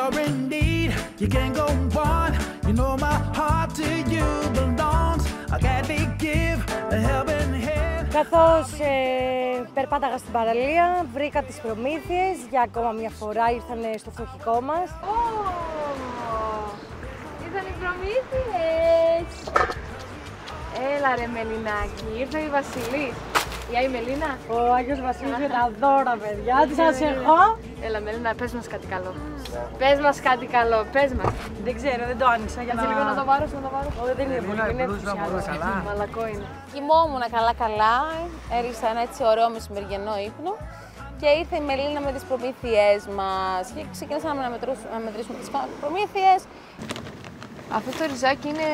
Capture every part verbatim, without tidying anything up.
you're in need, you can go on. You know my heart to you belongs. I gladly give a helping hand. Καθώς ε, περπάταγα στην παραλία, βρήκα τις προμήθειες. Για ακόμα μια φορά ήρθανε στο φτωχικό μας. Oh, ήρθαν οι προμήθειες! Έλα ρε Μελινάκη, ήρθε η Βασιλής. Γεια η Μελίνα. Ο Άγιος Βασίλης με τα δώρα, παιδιά. Τι σας έχω. Έλα Μελίνα, πες μας κάτι καλό. Πες μας κάτι καλό, πες μας. Δεν ξέρω, δεν το άνοιξα για να... λίγο να το πάρω, να το πάρω. Όχι, δεν είναι πολύ, είναι ενθουσιασμό. Μαλακό είναι. Κοιμόμουν καλά-καλά, έριξα ένα έτσι ωραίο μεσημεριανό ύπνο και ήρθε η Μελίνα με τις προμήθειές μας και ξεκινήσαμε να μετρήσουμε, να μετρήσουμε τις προμήθειες. Αυτό το ριζάκι είναι...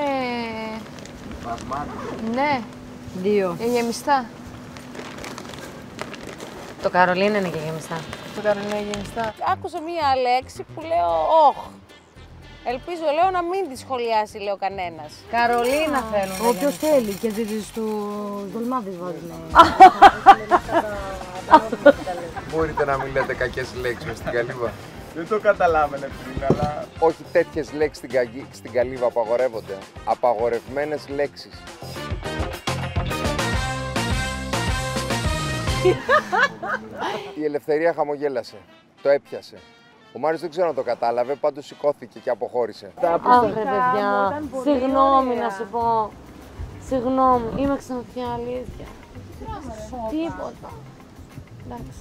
Ναι. Δύο. Για γεμιστά. Το Καρολίνα είναι και γεμιστά. Το Καρολίνα είναι γεμιστά. Άκουσα μία λέξη που λέω όχ. Ελπίζω, λέω, να μην τη σχολιάσει, λέω, κανένας. Καρολίνα θέλουν. Όποιος θέλει και δίδεις του δολμάδες βάζουν. Μπορείτε να μην λέτε κακές λέξεις μες στην καλύβα. Δεν το καταλάβαινε πριν, αλλά... Όχι τέτοιες λέξεις στην, καγί, στην καλύβα απαγορεύονται. Απαγορευμένες λέξεις. Η Ελευθερία χαμογέλασε. Το έπιασε. Ο Μάριος δεν ξέρω αν το κατάλαβε, πάντως σηκώθηκε και αποχώρησε. Αχ, ρε παιδιά, συγγνώμη να σου πω. Συγγνώμη, είμαι ξανθιά, αλήθεια. Τίποτα. Εντάξει.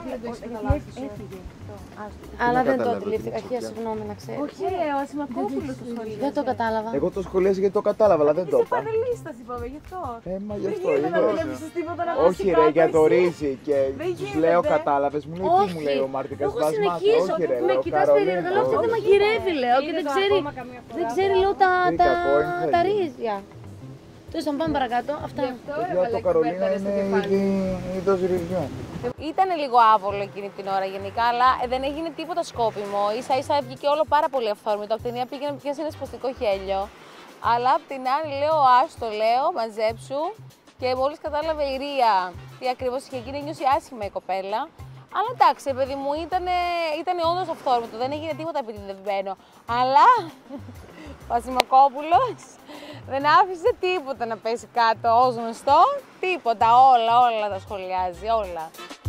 Αλλά δεν το αντιλήφθηκα, αρχαία, συγγνώμη να ξέρεις. Όχι, ο Ασημακόπουλος το σχολείο. Δεν το κατάλαβα. Εγώ το σχολίασα γιατί το κατάλαβα, αλλά δεν το Είσαι είπα. πανελίστας, είπαμε, γι' αυτό. Ε, μα γι' αυτό Δεν γίνεται να είναι. δουλεύεις τίποτα να Όχι ρε, για το ρύζι και Δεν τους γίνεται. λέω κατάλαβες, μου λέει τι μου λέει ο Μάρτικας, Εγώ βάζει μάτια. συνεχίζω, Όχι ρε, με λέω κοιτάς περίεργα, λέω αυτό δεν μαγειρεύει, λέω, και δεν ξέρει, δεν ξέρει, λέω, τα, Τι τα, κακό είναι, τα θέλει. ρύζια. Τέλος πάντων, πάμε παρακάτω, αυτά. Παιδιά, το Καρολίνα είναι ήδη είδος ρυζιού. Ήταν λίγο άβολο εκείνη την ώρα γενικά, αλλά δεν έγινε τίποτα σκόπιμο. Ίσα ίσα βγήκε όλο πάρα πολύ αυθόρμητο. Από την μία πήγαινε πια σε ένα σπαστικό γέλιο. Αλλά απ' την άλλη λέω, άστο, λέω, μαζέψου. Και μόλις κατάλαβε η Ρία τι ακριβώς είχε γίνει, νιώσει άσχημα η κοπέλα. Αλλά εντάξει, παιδί μου, ήταν, ήταν όντως αυθόρμητο, δεν έγινε τίποτα επιτυδευμένο. Αλλά ο Ασημακόπουλος δεν άφησε τίποτα να πέσει κάτω ως γνωστό. Τίποτα, όλα, όλα τα σχολιάζει, όλα.